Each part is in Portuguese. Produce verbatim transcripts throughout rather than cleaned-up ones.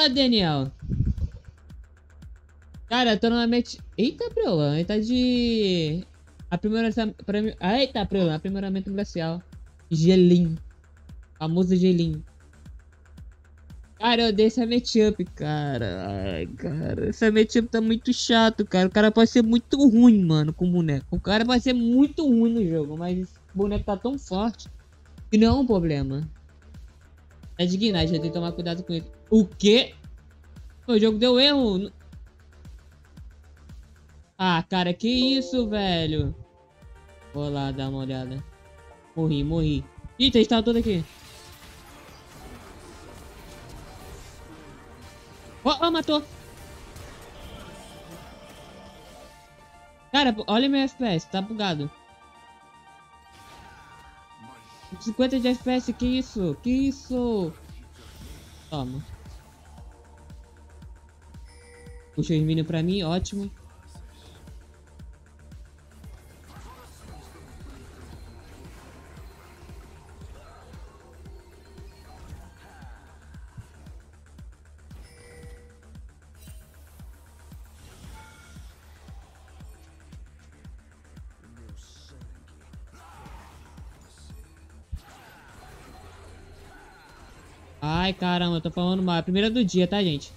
Boa, Daniel. Cara, eu tô numa match... Eita, Preula, ele tá de... Aprimoramento... Eita, Preula, aprimoramento glacial. Gelim. Famoso Gelim. Cara, eu odeio essa matchup, cara. Ai, cara. Essa matchup tá muito chato, cara. O cara pode ser muito ruim, mano, com o boneco. O cara pode ser muito ruim no jogo, mas o boneco tá tão forte que não é um problema. É de Ignite, eu tenho que tomar cuidado com ele. O quê? O jogo deu erro. Ah, cara, que isso, velho? Vou lá dar uma olhada. Morri, morri. Eita, eles estavam todos aqui. Ó, oh, oh, matou. Cara, olha meu F P S, tá bugado. cinquenta de F P S, que isso? Que isso? Toma. Puxa os minions pra mim, ótimo. Ai, caramba, eu tô falando mal. É a primeira do dia, tá, gente?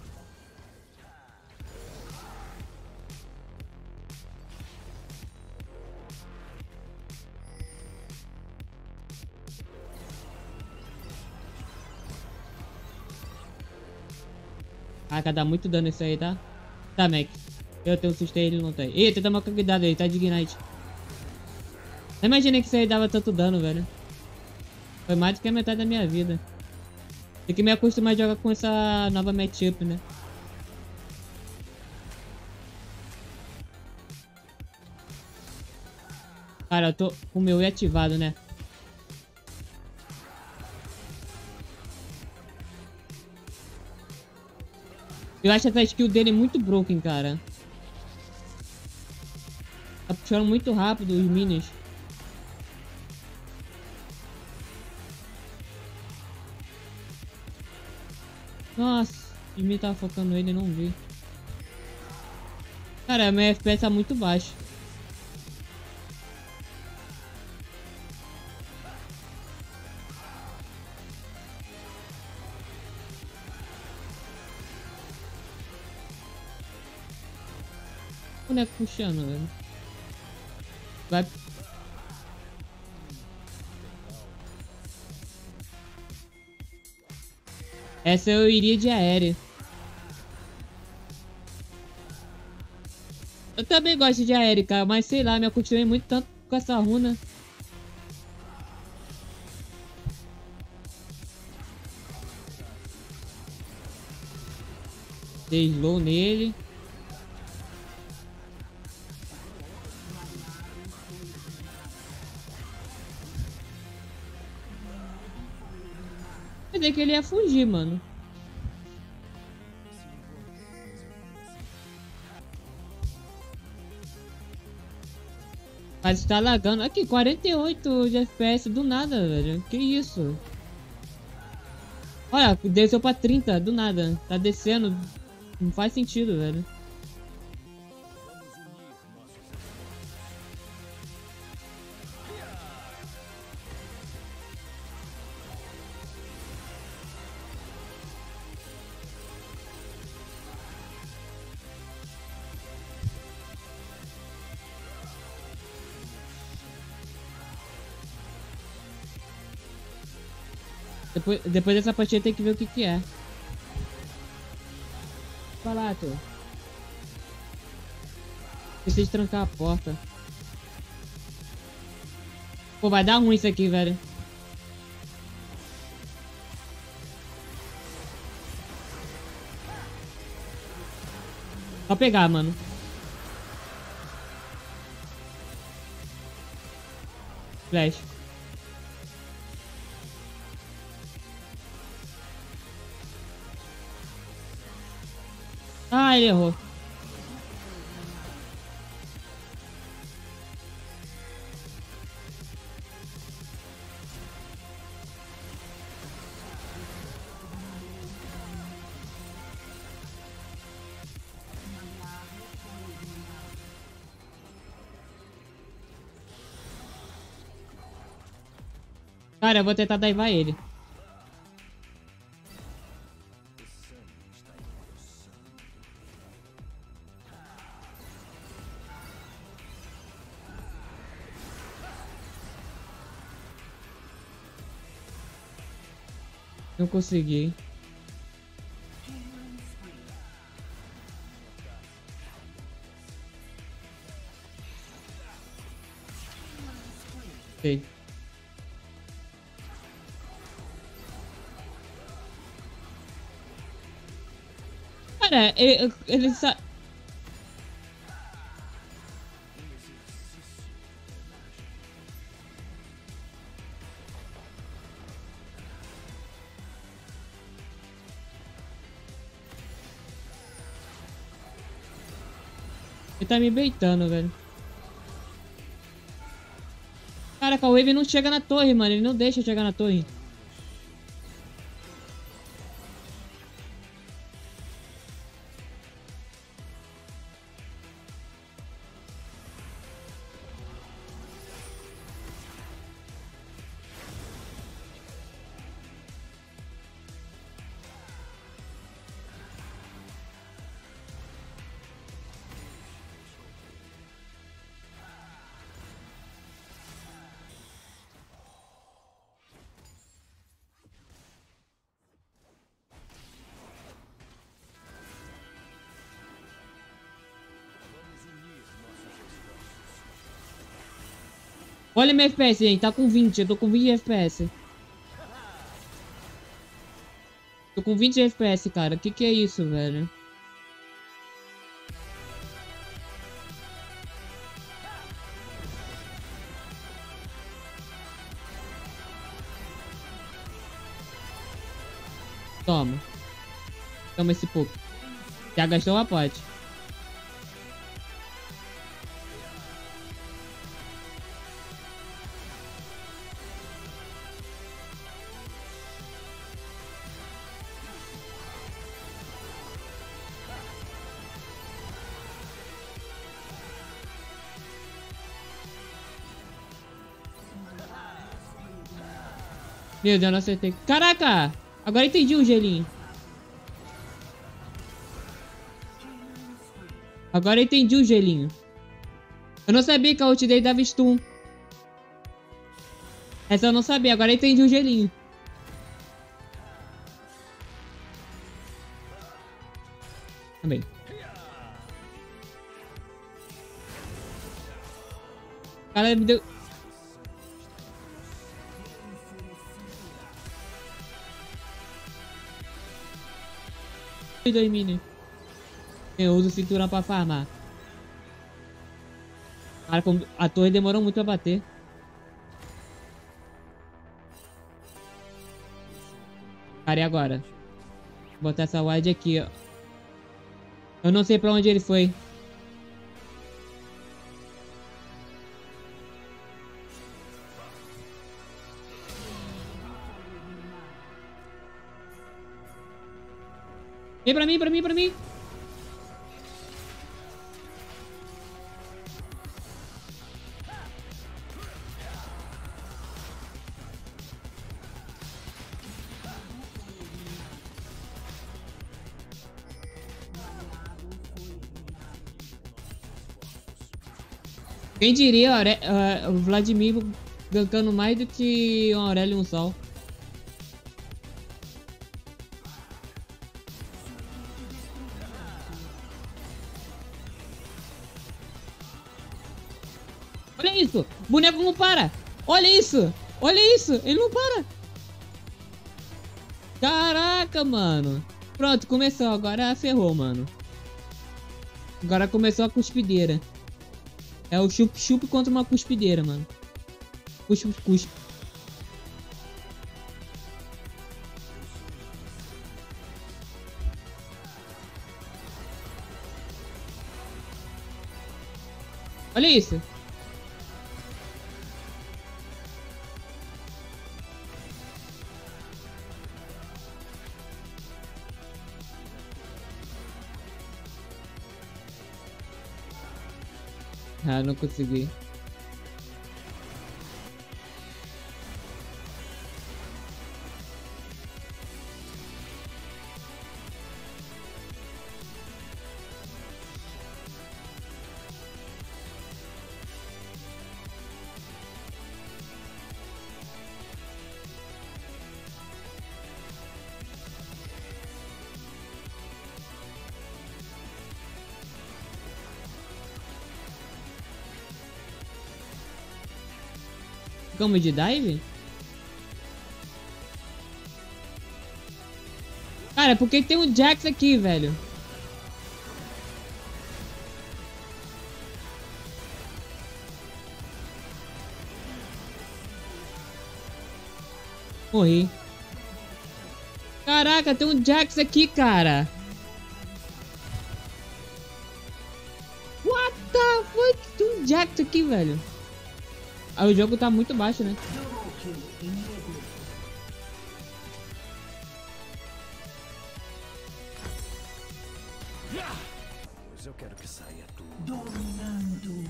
Ah, cara, dá muito dano isso aí, tá? Tá, Mac. Eu tenho um sustain, ele não tem. Eita, toma cuidado aí, tá de Ignite. Não imaginei que isso aí dava tanto dano, velho. Foi mais do que a metade da minha vida. Tem que me acostumar a jogar com essa nova matchup, né? Cara, eu tô com o meu E ativado, né? Eu acho essa skill dele muito broken, cara. Tá puxando muito rápido os minions. Nossa, o minion tava focando ele e não vi. Cara, meu F P S tá muito baixo. O boneco puxando, velho. Vai. Essa eu iria de aéreo. Eu também gosto de aéreo, cara, mas sei lá, me acostumei muito tanto com essa runa. Dei slow nele. Pensei que ele ia fugir, mano. Mas tá lagando. Aqui, quarenta e oito de F P S do nada, velho. Que isso? Olha, desceu pra trinta do nada. Tá descendo. Não faz sentido, velho. Depois, depois dessa partida tem que ver o que que é. Falato. Preciso trancar a porta. Pô, vai dar ruim isso aqui, velho. Só pegar, mano. Flash. Ah, ele errou. Cara, eu vou tentar daivar ele. Não consegui. Ok. Cara, ele, ele sa... Ele tá me baitando, velho. Caraca, o Wave não chega na torre, mano. Ele não deixa eu chegar na torre. Olha meu F P S, gente. Tá com vinte. Eu tô com vinte F P S. Tô com vinte F P S, cara. Que que é isso, velho? Toma. Toma esse pouco. Já gastou uma pote. Meu Deus, não acertei. Caraca! Agora entendi o gelinho. Agora entendi o gelinho. Eu não sabia que a ult dele dava stun. Essa eu não sabia. Agora entendi o gelinho. Também. O cara me deu... dois mini. Eu uso cinturão pra farmar. Cara, a torre demorou muito pra bater. Cara, e agora? Vou botar essa wide aqui, ó. Eu não sei pra onde ele foi. Vem pra mim, pra mim, pra mim. Quem diria, Aure... uh, o Vladimir gankando mais do que um Aurélio e um Sol. Olha isso! O boneco não para! Olha isso! Olha isso! Ele não para! Caraca, mano! Pronto, começou. Agora ferrou, mano. Agora começou a cuspideira. É o chup-chup contra uma cuspideira, mano. Cuspe-cuspe. Olha isso. Ah, não consegui. Ficamos de dive? Cara, por que tem um Jax aqui, velho? Morri. Caraca, tem um Jax aqui, cara. What the fuck? Tem um Jax aqui, velho. Ah, o jogo tá muito baixo, né? Pois eu quero que saia tudo. Dominando.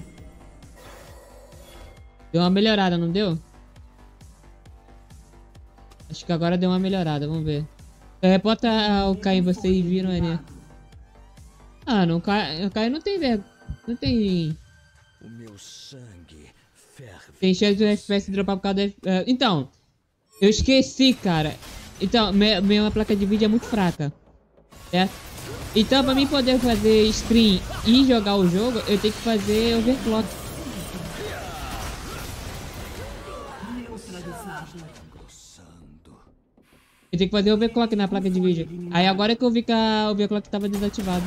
Deu uma melhorada, não deu? Acho que agora deu uma melhorada, vamos ver. Repota o Caio, vocês viram ali. Ah, não, o Caio, o Caio não tem vergonha. Não tem... O meu sangue ferve. Tem chance do F P S dropar por causa do... F... Uh, então, eu esqueci, cara. Então, minha, minha placa de vídeo é muito fraca. É? Então, pra mim poder fazer stream e jogar o jogo, eu tenho que fazer overclock. Eu tenho que fazer overclock na placa de vídeo. Aí agora que eu vi que a overclock tava desativado.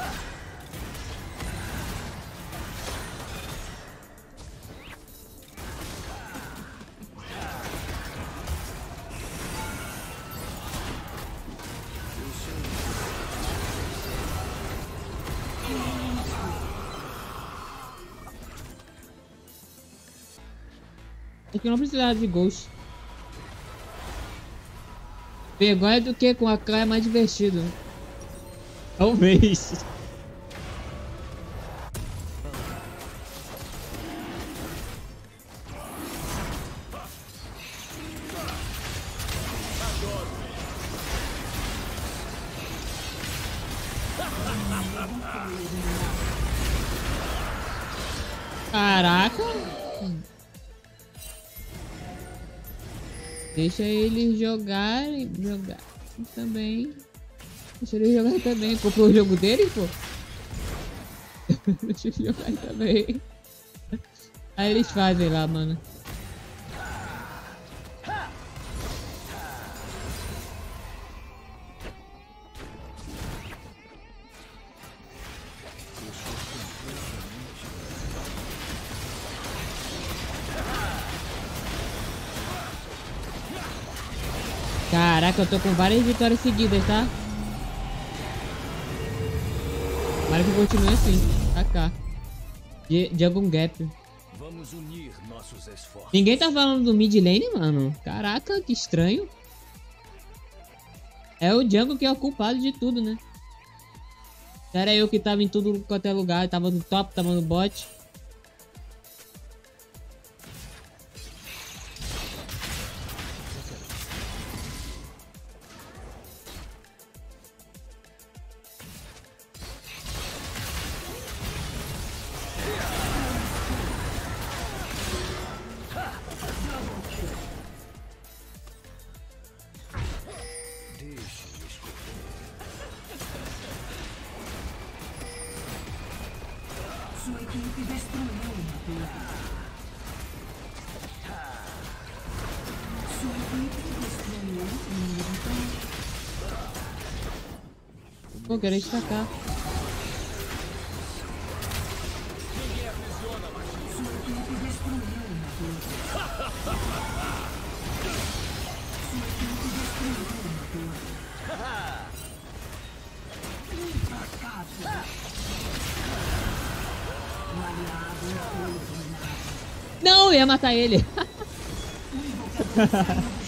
Aqui não precisava de ghost. Vergonha do que com a K é mais divertido. Talvez. Caraca. Deixa eles jogarem, jogar também. Deixa eles jogarem também. Comprou o jogo deles, pô? Deixa eles jogarem também. Aí eles fazem lá, mano. Caraca, eu tô com várias vitórias seguidas, tá? Tomara que continue assim. A K. De, de algum gap. Vamos unir nossos esforços. Ninguém tá falando do mid lane, mano. Caraca, que estranho. É o jungle que é o culpado de tudo, né? Era eu que tava em tudo quanto é lugar. Tava no top, tava no bot. Sua equipe destruiu uma torre. Sua equipe destruiu uma torre. Pô, quero destacar. Sua equipe destruiu uma torre. Sua equipe destruiu uma torre. Impacável. Não, eu ia matar ele.